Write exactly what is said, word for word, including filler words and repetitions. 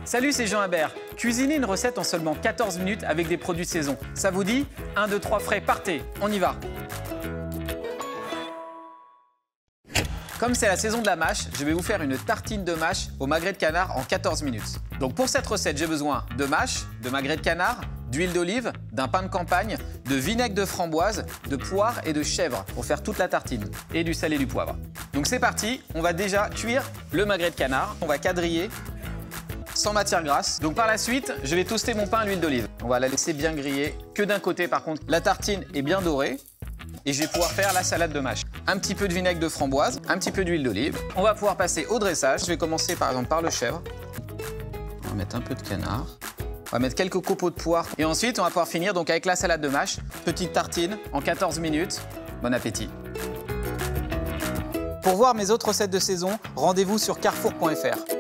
Salut, c'est Jean Habert. Cuisiner une recette en seulement quatorze minutes avec des produits de saison. Ça vous dit? un, deux, trois frais, partez, on y va. Comme c'est la saison de la mâche, je vais vous faire une tartine de mâche au magret de canard en quatorze minutes. Donc pour cette recette, j'ai besoin de mâche, de magret de canard, d'huile d'olive, d'un pain de campagne, de vinaigre de framboise, de poire et de chèvre pour faire toute la tartine, et du sel et du poivre. Donc c'est parti, on va déjà cuire le magret de canard. On va quadriller sans matière grasse. Donc par la suite, je vais toaster mon pain à l'huile d'olive. On va la laisser bien griller, que d'un côté par contre. La tartine est bien dorée. Et je vais pouvoir faire la salade de mâche. Un petit peu de vinaigre de framboise, un petit peu d'huile d'olive. On va pouvoir passer au dressage. Je vais commencer par exemple par le chèvre. On va mettre un peu de canard. On va mettre quelques copeaux de poire. Et ensuite, on va pouvoir finir donc avec la salade de mâche. Petite tartine en quatorze minutes. Bon appétit. Pour voir mes autres recettes de saison, rendez-vous sur carrefour point F R.